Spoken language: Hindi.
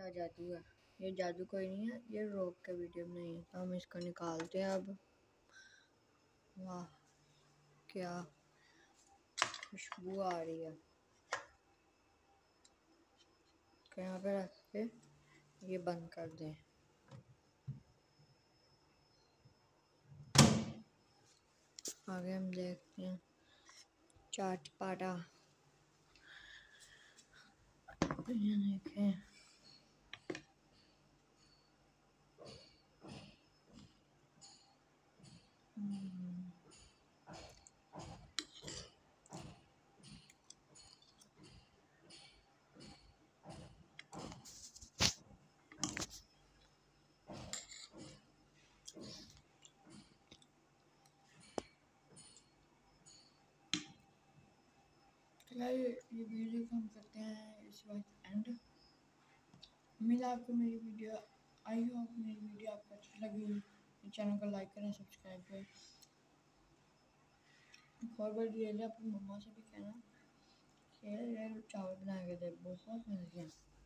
का जादू है। ये जादू कोई नहीं है, ये रोक के वीडियो में नहीं है। तो हम इसको निकालते हैं अब। वाह क्या खुशबू आ रही है। तो यहाँ पे रख के ये बंद कर दें। आगे हम देखते हैं चाटपाटा। ये देखें ये वीडियो को हम करते हैं इस वक्त एंड। उम्मीद है आपको मेरी वीडियो आई हो। मेरी वीडियो आपको अच्छी लगी हो चैनल को लाइक करें, सब्सक्राइब करें। एक और बार ये अपनी मम्मा से भी कहना कि यार चावल बना के दे, बहुत मज़े हैं।